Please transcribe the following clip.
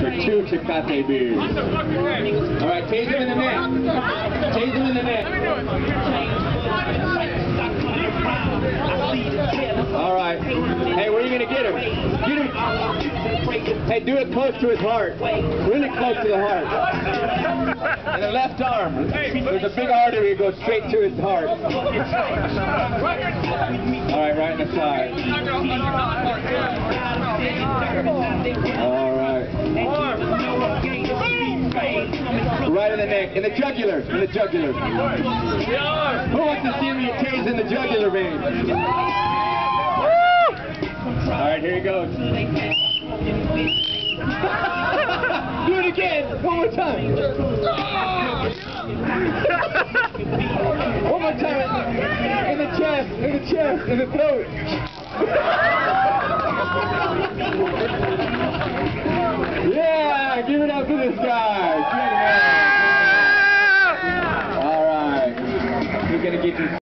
for 2 Tecate beers. All right, tase him in the neck. Tase him in the neck. All right. Hey, where are you going to get him? Get him. Hey, do it close to his heart. Really close to the heart. And the left arm. There's a big artery that goes straight to his heart. All right, right in the side. All right. Right in the neck. In the jugular. In the jugular. Who wants to see me tase in the jugular vein? All right, here he goes. Do it again. One more time. One more time. In the chest. In the chest. In the throat. Yeah, give it up to this guy. All right. We're going to get you